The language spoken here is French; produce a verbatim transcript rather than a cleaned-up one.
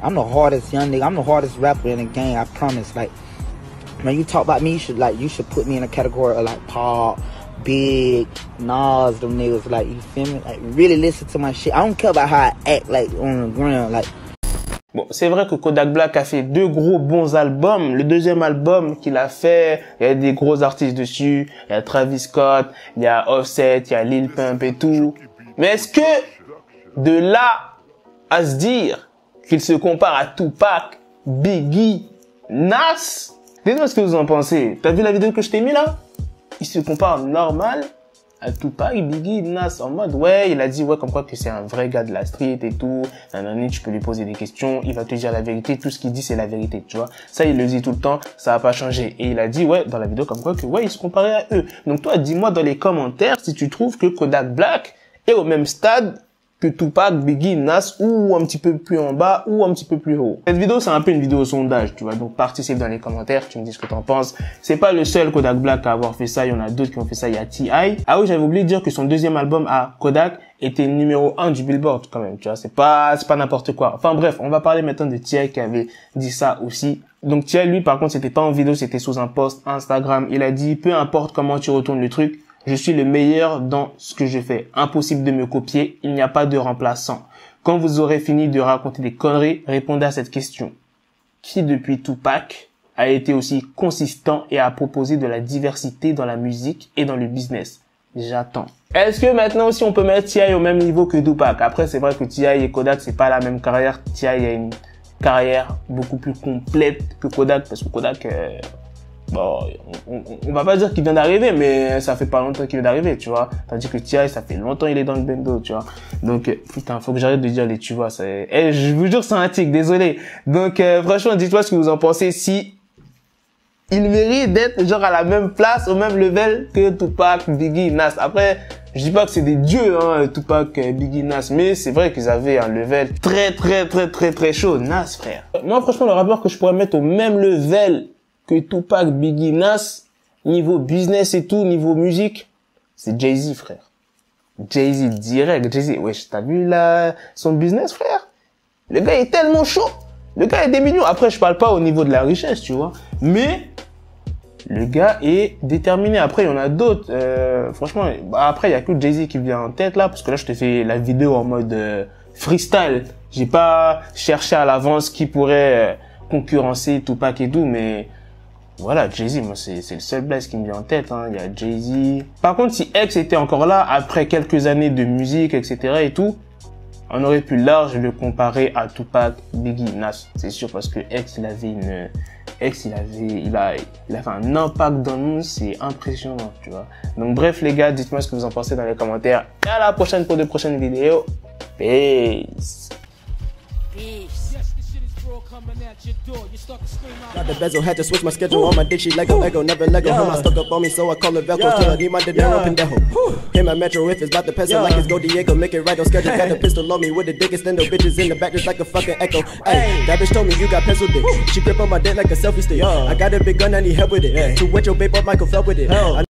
I'm the hardest young nigga. I'm the hardest rapper in the game. I promise. Like, when you talk about me, you should like you should put me in a category of like Paul, Big, Nas, them niggas. Like, you feel me? Like, really listen to my shit. I don't care about how I act like on the ground. Like. Bon, c'est vrai que Kodak Black a fait deux gros bons albums. Le deuxième album qu'il a fait, il y a des gros artistes dessus. Il y a Travis Scott, il y a Offset, il y a Lil Pump et tout. Mais est-ce que de là à se dire qu'il se compare à Tupac, Biggie, Nas, dites-moi ce que vous en pensez. T'as vu la vidéo que je t'ai mis là? Il se compare normal à Tupac, Biggie, Nas, en mode, ouais, il a dit, ouais, comme quoi que c'est un vrai gars de la street et tout. Nanani, tu peux lui poser des questions, il va te dire la vérité, tout ce qu'il dit, c'est la vérité, tu vois. Ça, il le dit tout le temps, ça va pas changer. Et il a dit, ouais, dans la vidéo, comme quoi que, ouais, il se comparait à eux. Donc toi, dis-moi dans les commentaires si tu trouves que Kodak Black est au même stade que Tupac, Biggie, Nas, ou un petit peu plus en bas, ou un petit peu plus haut. Cette vidéo, c'est un peu une vidéo sondage, tu vois. Donc, participe dans les commentaires, tu me dis ce que t'en penses. C'est pas le seul Kodak Black à avoir fait ça, il y en a d'autres qui ont fait ça, il y a T I Ah oui, j'avais oublié de dire que son deuxième album à Kodak était numéro un du Billboard, quand même, tu vois. C'est pas, c'est pas n'importe quoi. Enfin bref, on va parler maintenant de T I qui avait dit ça aussi. Donc, T I lui, par contre, c'était pas en vidéo, c'était sous un post Instagram. Il a dit, peu importe comment tu retournes le truc, je suis le meilleur dans ce que je fais. Impossible de me copier. Il n'y a pas de remplaçant. Quand vous aurez fini de raconter des conneries, répondez à cette question. Qui depuis Tupac a été aussi consistant et a proposé de la diversité dans la musique et dans le business? J'attends. Est-ce que maintenant aussi on peut mettre T I au même niveau que Tupac? Après, c'est vrai que T I et Kodak, c'est pas la même carrière. T I a une carrière beaucoup plus complète que Kodak parce que Kodak... Euh Bon, on, on, on va pas dire qu'il vient d'arriver, mais ça fait pas longtemps qu'il vient d'arriver, tu vois. Tandis que T I, ça fait longtemps il est dans le bendo, tu vois. Donc, putain, faut que j'arrête de dire les tu vois. C'est, eh, je vous jure, c'est un tic, désolé. Donc, euh, franchement, dites-moi ce que vous en pensez. Si il mérite d'être genre à la même place, au même level que Tupac, Biggie, Nas. Après, je dis pas que c'est des dieux, hein, Tupac, Biggie, Nas, mais c'est vrai qu'ils avaient un level très, très, très, très, très chaud. Nas, frère. Moi, franchement, le rappeur que je pourrais mettre au même level que Tupac, Biggie, Nas, niveau business et tout, niveau musique, c'est Jay-Z, frère. Jay-Z, direct. Jay-Z, wesh, t'as vu là, son business, frère? Le gars est tellement chaud. Le gars est des millions. Après, je parle pas au niveau de la richesse, tu vois. Mais, le gars est déterminé. Après, il y en a d'autres. Euh, franchement, bah, après, il y a que Jay-Z qui vient en tête, là, parce que là, je te fais la vidéo en mode euh, freestyle. J'ai pas cherché à l'avance qui pourrait euh, concurrencer Tupac et tout, mais... Voilà, Jay-Z, moi, c'est, c'est le seul blast qui me vient en tête, hein. Il y a Jay-Z. Par contre, si X était encore là, après quelques années de musique, et cetera et tout, on aurait pu large le comparer à Tupac, Biggie, Nas. C'est sûr, parce que X, il avait une, X, il avait, il a, il a fait un impact dans le monde, c'est impressionnant, tu vois. Donc, bref, les gars, dites-moi ce que vous en pensez dans les commentaires. Et à la prochaine pour de prochaines vidéos. Peace. Peace. Got the bezel, had to switch my schedule on my dick, she Lego, Lego, never Lego. Him, I stuck up on me, so I call it Velcro. Still I need my dinero pendejo. Hit my metro if it's about to peso, like it's Go Diego, make it right on schedule. Got the pistol on me with the dick extendo, bitches in the back just like a fucking echo. Hey, that bitch told me you got pencil dick. She grip on my dick like a selfie stick. I got a big gun, I need help with it. To wet your babe up, Michael fell with it.